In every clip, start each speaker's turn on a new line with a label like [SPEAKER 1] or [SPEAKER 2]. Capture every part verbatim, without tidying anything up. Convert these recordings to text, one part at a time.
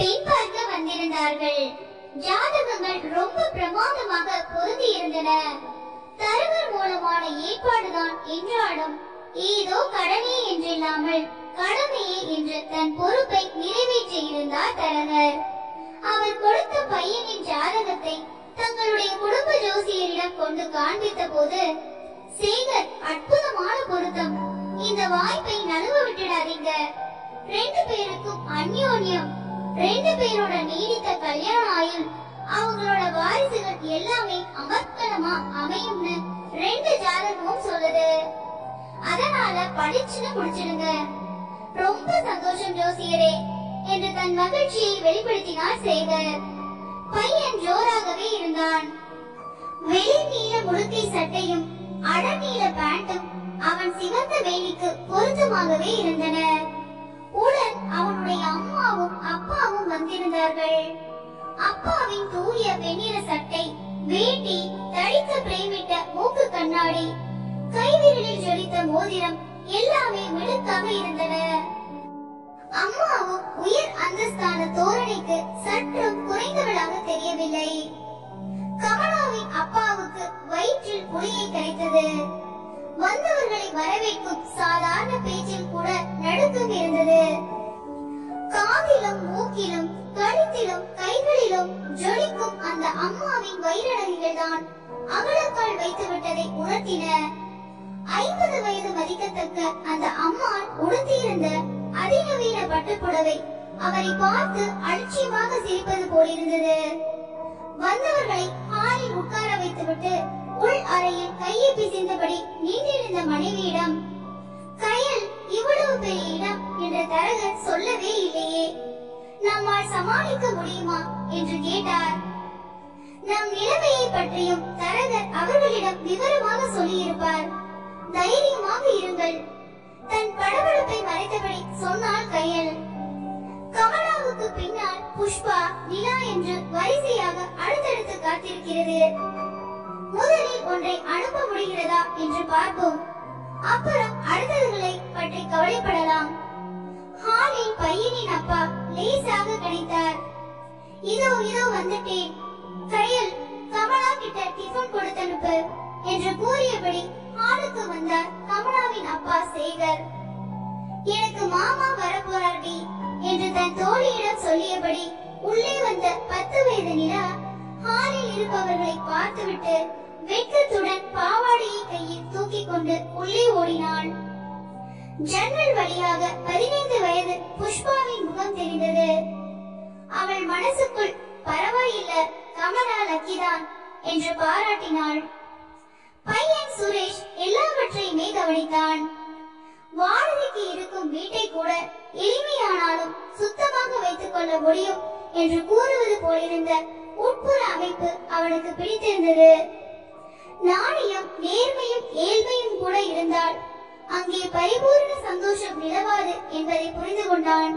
[SPEAKER 1] பெண் பார்க்க வந்திருந்தார்கள். ஜாதகங்கள் ரொம்ப பிரமாதமாக பொருந்தி இருந்தன. தரகர் மூலமான ஏற்பாடுதான் என்றாலும் ஏதோ கடனே என்றில்லாமல் கடமையே என்று தன் பொறுப்பை நிறைவேற்றி இருந்தார் தரகர். அவர் கொடுத்த பையனின் ஜாதகத்தை தங்களுடைய குடும்ப ஜோசியரிடம் கொண்டு காண்பித்த போது, சேகர், அற்புதமான பொருத்தம், இந்த வாய்ப்பை நழுவ விட்டுடாதீங்க. ரெண்டு பேருக்கும் அந்யோன்யம், ரெண்டு பேரோட நீடித்த கல்யாண ஆயுள், அவங்களோட வாரிசுகள் எல்லாமே அமர்க்கலமா அமையும்னு ரெண்டு ஜாதகமும் சொல்லுது. அதனால படிச்சுன்னு முடிச்சிடுங்க. ரொம்ப சந்தோஷம் ஜோசியரே என்று தன் மகிழ்ச்சியை வெளிப்படுத்தினார் சேகர். பையன் ஜோராகவே இருந்தான். வெளி நீல முழுக்கை சட்டையும் அடநீல பேண்டும் அவன் சிவந்த மேனிக்கு பொருத்தமாகவே இருந்தன. உடன் அவனுடைய அம்மாவும் அப்பாவும் வந்திருந்தார்கள். அப்பாவின் தூய வெண்ணிற சட்டை, வேட்டி, தடித்த பிரேமிட்ட மூக்கு கண்ணாடி, கைவிரலில் ஜொலித்த மோதிரம் எல்லாமே மிடுக்காக இருந்தன. அம்மாவும் உயர் அந்தஸ்தான தோரணைக்கு சற்றும் குறைந்தவளாக தெரியவில்லை. கமலாவின் அப்பாவுக்கு வயிற்றில் புளியை கரைத்தது. வந்தவர்களை வரவேற்கும் சாதாரண பேச்சில் கூட நடுக்கம் இருந்தது. காதிலும் மூக்கிலும் கழுத்திலும் கைகளிலும் ஜொலிக்கும் அந்த அம்மாவின் வைரநகைகள் தான் அகலக்கால் வைத்து விட்டதை உணர்த்தின. ஐம்பது வயது மதிக்கத்தக்க அந்த அம்மாள் உடுத்தியிருந்த அதிநவீன பட்டுப்புடவை அவரை பார்த்து அலட்சியமாக சிரிப்பது போலிருந்தது. வந்தவர்களை ஹாலில் உட்கார வைத்துவிட்டு உள் அறையில் கையை பிசைந்தபடி நின்றிருந்த மனைவியிடம், கையில் இவ்வளவு பெரிய இடம் என்று தரகர் சொல்லவே இல்லையே, நம்மால் சமாளிக்க முடியுமா என்று கேட்டார். நம் நிலைமையை பற்றியும் தரகர் அவர்களிடம் விவரமாக சொல்லியிருப்பார். தைரியமாக இருங்கள், தன் படபடப்பை மறைத்தபடி சொன்னால் கையல். கமலாவுக்கு பின்னால் புஷ்பா, நிலா என்று வரிசையாக அடுத்தடுத்து காத்திருக்கிறது. முதலில் ஒன்றை அனுப்ப முடிகிறதா என்று பார்ப்போம், அப்புறம் அடுத்தவர்களை பற்றி கவலைப்படலாம். ஹாலில் பையனின் அப்பா லேசாக கணித்தார். இதோ இதோ வந்துட்டேன், கையல், கமலா கிட்ட டிஃபன் கொடுத்தனுப்பு என்று கூறியபடி ஹாலுக்கு வந்தார் கமலாவின் அப்பா சேகர். எனக்கு மாமா வரப்போறார்டி என்று தன் தோழியிடம் சொல்லியபடி உள்ளே வந்த பத்து வயது நிலா ஹாலில் இருப்பவர்களை பார்த்துவிட்டு வெட்கத்துடன் பாவாடையை கையில் தூக்கி கொண்டு உள்ளே ஓடினாள். ஜன்னல் வழியாக பதினைந்து வயது புஷ்பாவின் முகம் தெரிந்தது. அவள் மனசுக்குள் பரவாயில்ல, கமலா லக்கிதான் என்று பாராட்டினாள். பையன் சுரேஷ் எல்லாவற்றையுமே கவனித்தான். வாடகைக்கு இருக்கும் வீட்டை கூட எளிமையானாலும் சுத்தமாக வைத்துக் கொள்ள முடியும் என்று கூறுவது போலிருந்த உட்புற அமைப்பு அவனுக்கு பிடித்திருந்தது. நாணயம், நேர்மையும் ஏழ்மையும் கூட இருந்தால் அங்கே பரிபூர்ண சந்தோஷம் நிலவாது என்பதை புரிந்து கொண்டான்.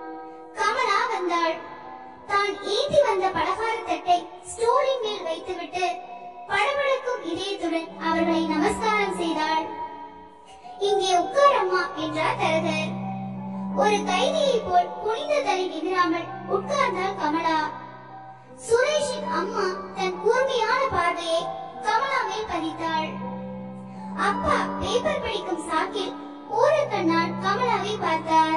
[SPEAKER 1] கமலா வந்தாள். தான் ஏந்தி வந்த பலகார தட்டை ஸ்டோரின் மேல் வைத்துவிட்டு படபடக்கும் இதயத்துடன் அவர்களை நமஸ்காரம் செய்தாள். இங்கே உட்காரம்மா என்றார் தரகர். ஒரு கைதியை போல் குனிந்த தலை நிமிராமல் உட்கார்ந்தாள் கமலா. சுரேஷின் அம்மா தன் கூர்மையான பார்வையை கமலா மேல் பதித்தாள். அப்பா பேப்பர் படிக்கும் சாக்கில் ஓரக்கண்ணால் கமலாவை பார்த்தார்.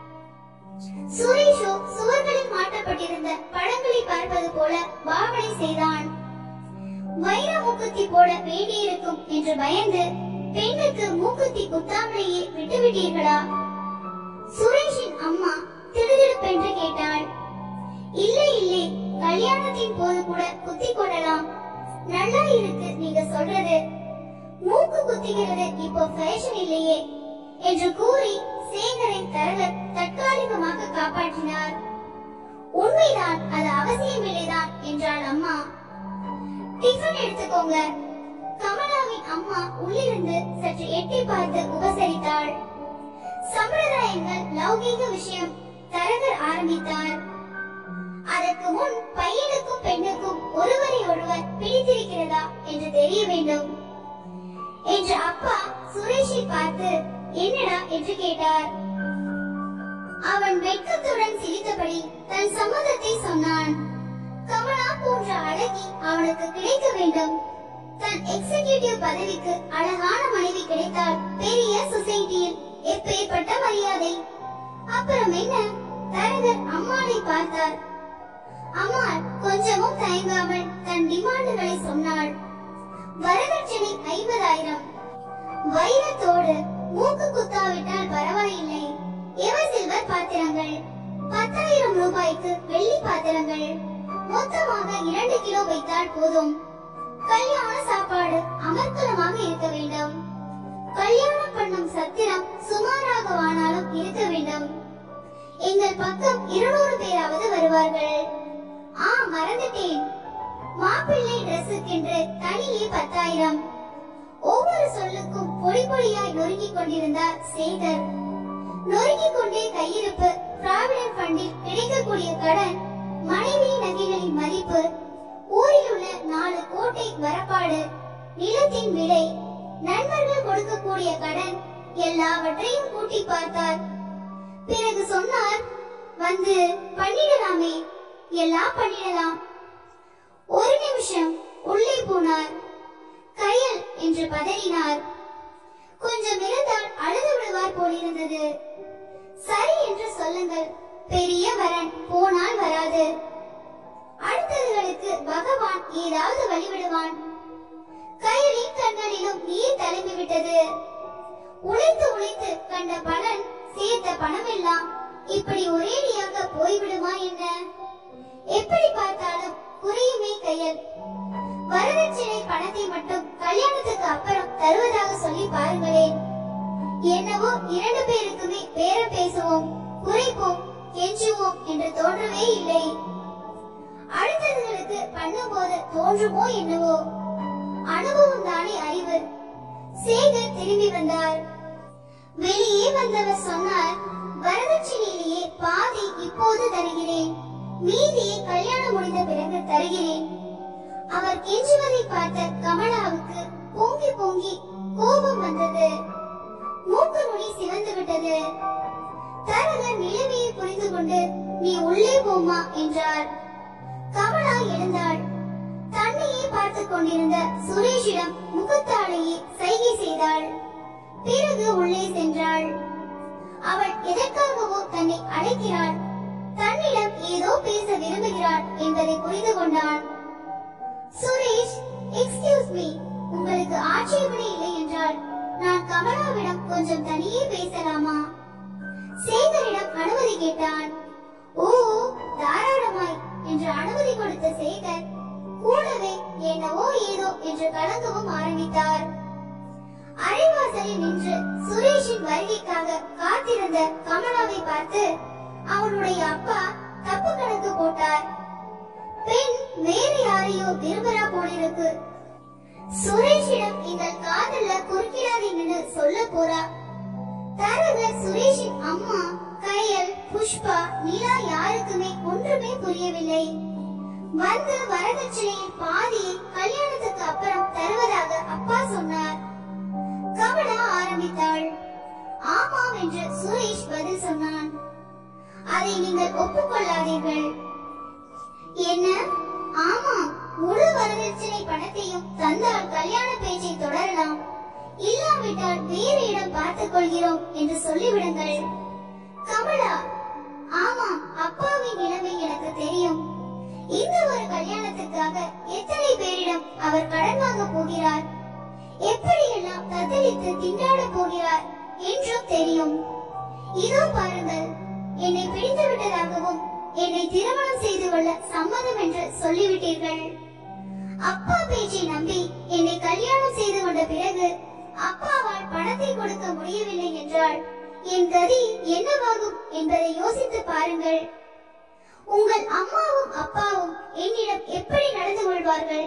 [SPEAKER 1] சுரேஷோ சுவர்களில் மாட்டப்பட்டிருந்த படங்களை பார்ப்பது போல பாவனை செய்தான். வைர மூக்குத்தி போட வேண்டியிருக்கும் என்று பயந்து பெண்ணுக்கு மூக்குத்தி குத்தாமலேயே விட்டுவிட்டீர்களா? சுரேஷின் அம்மா திடுதிடுப்பென்று கேட்டாள். இல்லை இல்லை, கல்யாணத்தின் போது கூட குத்தி கொள்ளலாம். நல்லா இருக்கு நீங்க சொல்றது. மூக்கு குத்திக்கிறது இப்போ ஃபேஷன் இல்லையே என்று கூறி சேகரை தரகர் தற்காலிகமாக காப்பாற்றினார். உண்மைதான், அது அவசியமில்லைதான் என்றாள் அம்மா. டிஃபன் எடுத்துக்கோங்க. கமலாவின் அம்மா உள்ளிருந்து சற்று எட்டி பார்த்து உபசரித்தாள். சம்பிரதாயங்கள் லௌகீக விஷயம் தரகர் ஆரம்பித்தார். அதற்கு முன் பையனுக்கும் பெண்ணுக்கும் ஒருவரை ஒருவர் பிடித்திருக்கிறதா என்று தெரிய வேண்டும் என்று அப்பா சுரேஷை பார்த்து என்னடா என்று கேட்டார். அவன் வெட்கத்துடன் சிரித்தபடி தன் சம்மதத்தை சொன்னான். கமலா போன்ற அழகி அவனுக்கு கிடைக்க வேண்டும். தன் எக்ஸிகியூட்டிவ் பதவிக்கு அழகான மனைவி கிடைத்தால் பெரிய சொசைட்டியில் எப்பேற்பட்ட மரியாதை. அப்புறம் என்ன? தரகர் அம்மாளை பார்த்தார். அம்மாள் கொஞ்சமும் தயங்காமல் தன் டிமாண்டுகளை சொன்னாள். வரதட்சணை ஐம்பதாயிரம், வைரத்தோடு, மூக்கு குத்தாவிட்டால் பரவாயில்லை, எவர் சில்வர் பாத்திரங்கள், பத்தாயிரம் ரூபாய்க்கு வெள்ளி பாத்திரங்கள், மொத்தமாக இரண்டு கிலோ வைத்தால் போதும். கல்யாண சாப்பாடு அமர்க்கலமாக இருக்க வேண்டும். கல்யாணம் பண்ணும் சத்திரம் சுமாராக வானாலும் இருக்க வேண்டும். எங்கள் பக்கம் இருநூறு பேராவது வருவார்கள். ஆ, மறந்துட்டேன், மாப்பிள்ளை டிரெஸ்ஸுக்கென்று தனியே பத்தாயிரம். ஒவ்வொரு சொல்லுக்கும் பொடி பொடியாய் நொறுங்கிக் கொண்டிருந்தார் சேகர். நொறுங்கிக் கொண்டே கையிருப்பு, பிராவிடன்ட் ஃபண்டில் கிடைக்கக்கூடிய கடன், மனைவி நகைகளின் மதிப்பு, ஊரில் உள்ள நாலு கோட்டை வரப்பாடு, நிலத்தின் விலை, நண்பர்கள் கொடுக்கக்கூடிய கடன், எல்லாவற்றையும் கூட்டி பார்த்தார். பிறகு சொன்னார், வந்து பண்ணிடலாமே, எல்லாம் பண்ணிடலாம். ஒரு நிமிஷம் உள்ளே போனார். கையல் என்று பதறினார். கொஞ்சம் இருந்தால் அழுது விடுவார் போலிருந்தது. சரி என்று சொல்லுங்கள், பெரிய வரன் போனால் வராது. அடுத்தவர்களுக்கு பகவான் ஏதாவது வழிவிடுவான். கையலின் கண்களிலும் நீர் தழும்பி விட்டது. உழைத்து உழைத்து கண்ட பலன், சேர்த்த பணம் எல்லாம் இப்படி ஒரேடியாக போய்விடுமா என்ன? எப்படி பார்த்தாலும் புரியுமே கையல். வரதட்சணை பணத்தை மட்டும் கல்யாணத்துக்கு அப்புறம் தருவதாக சொல்லி பாருங்களேன். என்னவோ இரண்டு பேருக்குமே பேர பேசுவோம், குறைப்போம், கெஞ்சுவோம் என்று தோன்றவே இல்லை. அடுத்தவர்களுக்கு பண்ணும் போது தோன்றுமோ என்னவோ. அனுபவம் தானே அறிவு. சேகர் திரும்பி வந்தார். வெளியே வந்தவர் சொன்னார், வரதட்சணையிலேயே பாதி இப்போது தருகிறேன், மீதியை கல்யாணம் முடிந்த பிறகு தருகிறேன். அவர் கெஞ்சுவதை பார்த்த கமலாவுக்கு பொங்கி பொங்கி கோபம் வந்தது. மூக்கு நுனி சிவந்து விட்டது. தரகர் நிலைமையை புரிந்து கொண்டு, நீ உள்ளே போமா என்றார். கமலா எழுந்தாள். தன்னையே பார்த்துக் கொண்டிருந்த சுரேஷிடம் முகத்தாலேயே சைகை செய்தாள். பிறகு உள்ளே சென்றாள். அவள் எதற்காகவோ தன்னை அழைக்கிறாள், தன்னிடம் ஏதோ பேச விரும்புகிறாள் என்பதை புரிந்து கொண்டான். சுரேஷ், எக்ஸ்கியூஸ் மீ, உங்களுக்கு ஆட்சேபனை இல்லை என்றால் நான் கமலாவிடம் கொஞ்சம் தனியே பேசலாமா? சேகரிடம் அனுமதி கேட்டான். ஓ, தாராளமாய் என்று அனுமதி கொடுத்த சேகர் கூடவே என்னவோ ஏதோ என்று கலங்கவும் ஆரம்பித்தார். அரைவாசலில் நின்று சுரேஷின் வருகைக்காக காத்திருந்த கமலாவை பார்த்து அவனுடைய அப்பா தப்பு கணக்கு போட்டார். பெண் வேறு யாரையோ விரும்புறா போலிருக்கு. சுரேஷிடம் எங்கள் காதல்ல குறுக்கிடாதீங்கன்னு சொல்ல போறா. தரகர் சுரேஷின் அம்மா, கையல், புஷ்பா, நிலா யாருக்குமே ஒன்றுமே புரியவில்லை. வந்து வரதட்சணையின் பாதியை கல்யாணத்துக்கு அப்புறம் தருவதாக அப்பா சொன்னார். கமலா ஆரம்பித்தாள். ஆமாம் என்று சுரேஷ் பதில் சொன்னான். அதை நீங்கள் ஒப்புக்கொள்ளாதீர்கள். என்ன? ஆமா, முழு வரதட்சணை பணத்தையும் தந்தால் கல்யாண பேச்சை தொடரலாம், இல்லாவிட்டால் வேறு இடம் பார்த்துக் கொள்கிறோம் என்று சொல்லிவிடுங்கள். கமலா, ஆமாம், அப்பாவின் நிலைமை எனக்கு தெரியும். இந்த ஒரு கல்யாணத்துக்காக எத்தனை பேரிடம் அவர் கடன் வாங்க போகிறார், எப்படியெல்லாம் தத்தளித்து திண்டாட போகிறார் என்றும் தெரியும். இதோ பாருங்கள், என்னை பிடித்து விட்டதாகவும் என்னை திருமணம் செய்து கொள்ள சம்மதம் என்று சொல்லிவிட்டீர்கள். அப்பா பேச்சை நம்பி என்னை கல்யாணம் செய்து கொண்ட பிறகு அப்பாவால் பணத்தை கொடுக்க முடியவில்லை என்றால் என் கதி என்னவாகும் என்பதை யோசித்து பாருங்கள். உங்கள் அம்மாவும் அப்பாவும் என்னிடம் எப்படி நடந்து கொள்வார்கள்?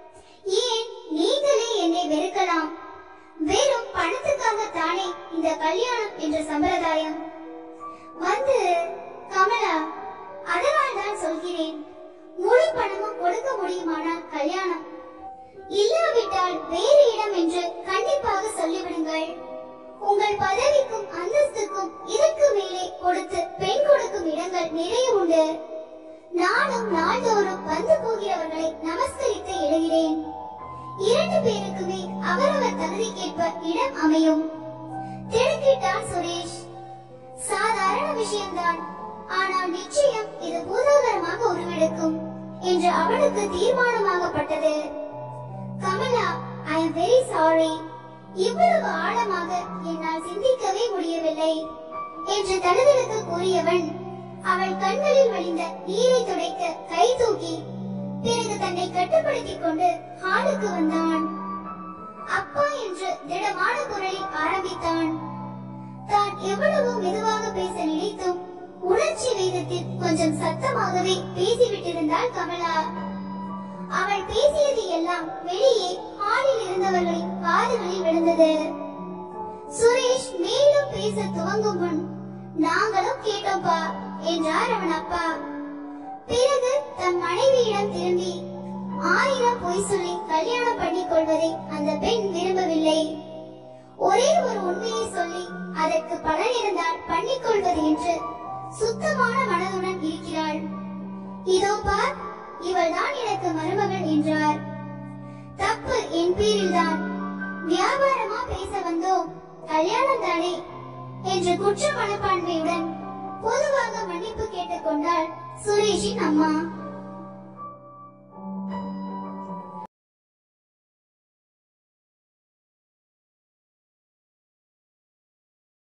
[SPEAKER 1] ஏன் நீங்களே என்னை வெறுக்கலாம். வெறும் பணத்துக்காக தானே இந்த கல்யாணம் என்ற சம்பிரதாயம். வந்து கமலா, அதனால் தான் சொல்கிறேன், முழு பணமும் கொடுக்க முடியுமானால் கல்யாணம், இல்லாவிட்டால் வேறு இடம் என்று கண்டிப்பாக சொல்லிவிடுங்கள். உங்கள் பதவிக்கும் அந்தஸ்துக்கும் இதற்கு மேலே கொடுத்து பெண் கொடுக்கும் இடங்கள் நிறைய உண்டு. நானும் நாள்தோறும் வந்து போகிறவர்களை நமஸ்கரித்து எழுகிறேன். இரண்டு பேருக்குமே அவரவர் தகுதிக்கேற்ப இடம் அமையும். திடுக்கிட்டான் சுரேஷ். சாதாரண விஷயம்தான், ஆனால் நிச்சயம் இது பூதாகரமாக உருவெடுக்கும் என்று அவனுக்கு தீர்மானமாகப்பட்டது. Kamala, I am very sorry. இவ்வளவு ஆழமாக என்னால் சிந்திக்கவே முடியவில்லை என்று தழுதலுக்கு கூறியவன் அவள் கண்களில் வழிந்த நீரை துடைக்க கை தூக்கி பிறகு தன்னை கட்டுப்படுத்திக் கொண்டு ஹாலுக்கு வந்தான். அப்பா என்று திடமான குரலில் ஆரம்பித்தான். தான் எவ்வளவு மெதுவாக பேச நினைத்தும் உணர்ச்சி வேகத்தில் கொஞ்சம் சத்தமாகவே பேசிவிட்டிருந்தாள் கமலா. அவள் பேசியது எல்லாம் வெளியே ஹாலில் இருந்தவர்களின் காதுகளில் விழுந்தது. சுரேஷ் மேலும் பேச துவங்கும் முன், நாங்களும் கேட்டோம்பா என்றார் அவன் அப்பா. பிறகு தன் மனைவியிடம் திரும்பி, ஆயிரம் பொய் சொல்லி கல்யாணம் பண்ணிக் கொள்வதை அந்த பெண் விரும்பவில்லை. ஒரே ஒரு உண்மையை சொல்லி அதற்கு பலன் இருந்தால் பண்ணிக் கொள்வது என்று சுத்தமான மனதுடன் இருக்கிறாள். இதோ பார், இவள் தான் எனக்கு மருமகள் என்றார். தப்பு என் பேரில்தான். வியாபாரமா பேச வந்தோம், கல்யாணம் தானே என்ற குற்ற மனப்பான்மையுடன் பொதுவாக மன்னிப்பு கேட்டுக் கொண்டாள் சுரேஷின் அம்மா.